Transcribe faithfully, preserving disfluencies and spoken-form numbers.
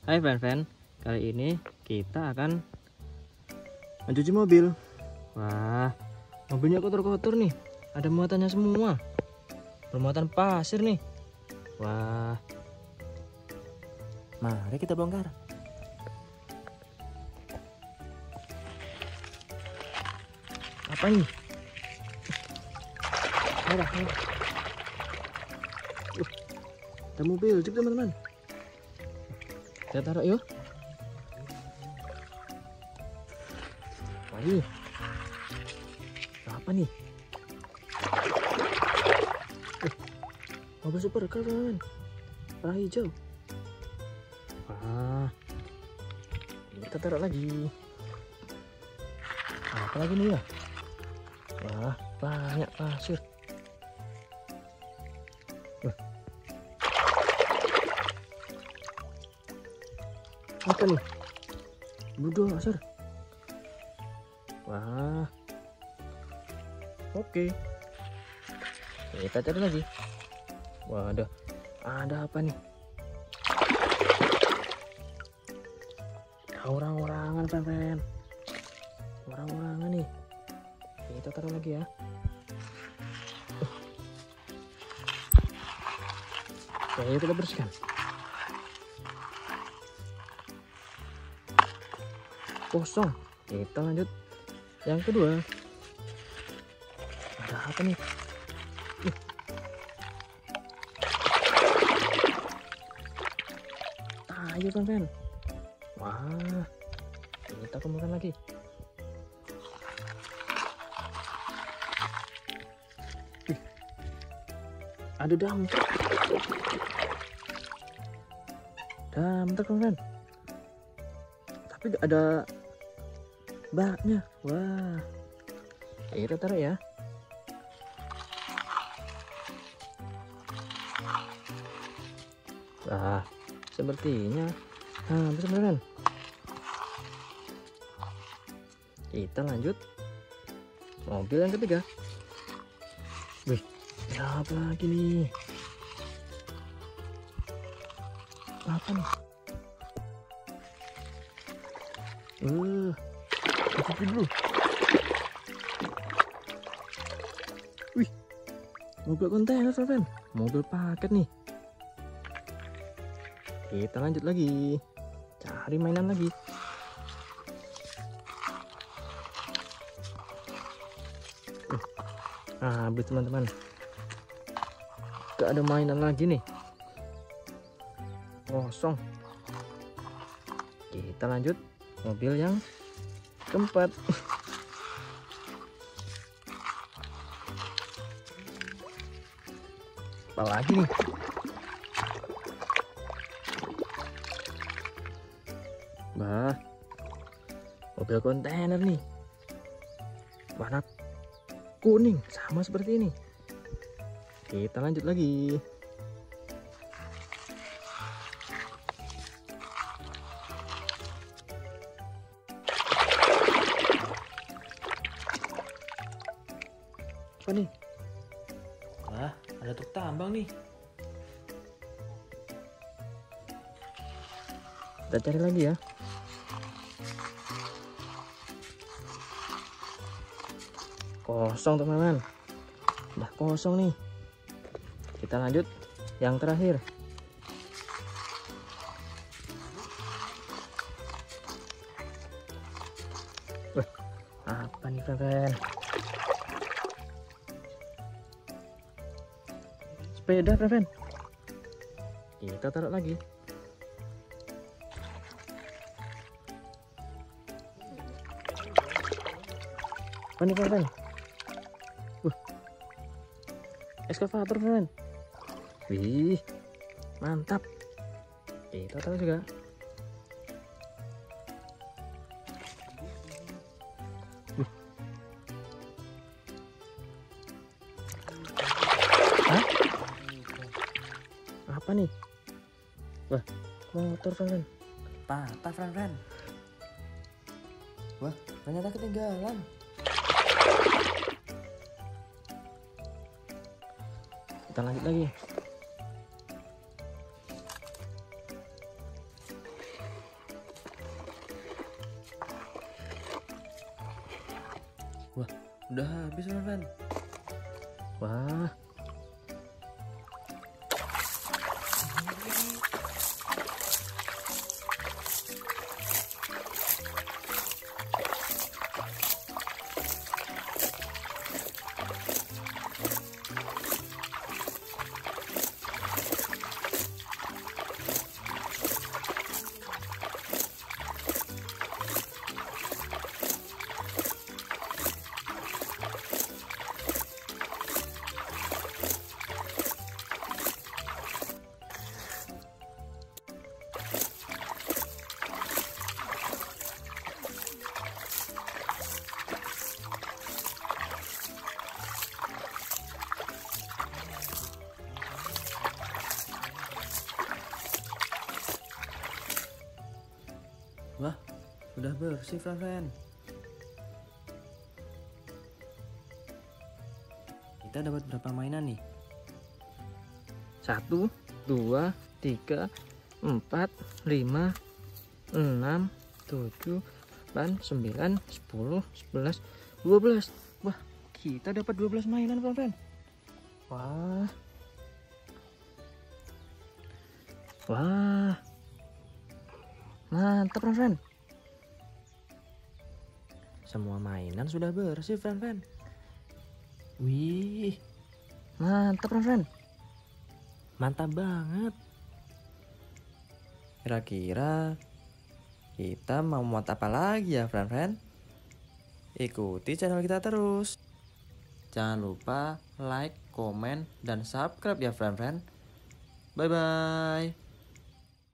Hai fan-fan, kali ini kita akan mencuci mobil. Wah, mobilnya kotor-kotor nih. Ada muatannya semua. Bermuatan pasir nih. Wah, mari kita bongkar. Apa ini? Ayo, ayo. Uh, ada mobil jeep teman-teman. Kita taruh yuk. Waduh, apa nih? Eh, mobil super car teman-teman, warna hijau. Wah, kita taruh lagi. Apa lagi nih ya? Wah, banyak pasir. Wah. Apa nih? Bulldozer. Wah. Oke. Kita cari lagi. Wah, ada ada apa nih? Orang-orangan, fan-fan. Orang-orangan nih. Kita taruh lagi ya. Oke, kita bersihkan. Kosong. Kita lanjut yang kedua. Ada apa nih? Uh. Ayo fan-fan. Wah, kita kumpulkan lagi. Uh. Ada dam truk. Dam truk fan-fan. Tapi ada baknya. Wah, kita taruh ya. Wah, sepertinya nah benar-benar. Kita lanjut mobil yang ketiga. Wih, ada apa lagi nih? Apa nih? Uh, cuci dulu. Wih, mobil kontainer, fan. Mobil paket nih. Kita lanjut lagi, cari mainan lagi. Uh, nah, habis teman-teman. Gak ada mainan lagi nih. Kosong. Kita lanjut mobil yang keempat. Apa lagi nih? Bah, mobil kontainer nih, warna kuning sama seperti ini. Kita lanjut lagi. Apa nih? Wah, ada truk tambang nih. Kita cari lagi ya. Kosong teman-teman, udah kosong nih. Kita lanjut yang terakhir. Wah, apa nih friend? Sepeda friend. Kita taruh lagi. Apa nih friend? Wah, eskavator friend. Wih, mantap. Kita taruh juga. Wih. Hah? Apa nih? Wah, motor friend. Patah friend. Wah, ternyata ketinggalan. Kita lanjut lagi. Udah habis friend-friend. Wah. Wah, udah bersih friend-friend. Kita dapat berapa mainan nih? Satu, dua, tiga, empat, lima, enam, tujuh, delapan, sembilan, sepuluh, sebelas, dua belas. Wah, kita dapat dua belas mainan, friend-friend. Wah. Wah. Mantap, friend-friend. Semua mainan sudah bersih friend-friend. Wih, Mantap, friend-friend. mantap banget. Kira-kira kita mau muat apa lagi ya friend-friend? Ikuti channel kita terus. Jangan lupa like, komen, dan subscribe ya friend-friend. Bye-bye.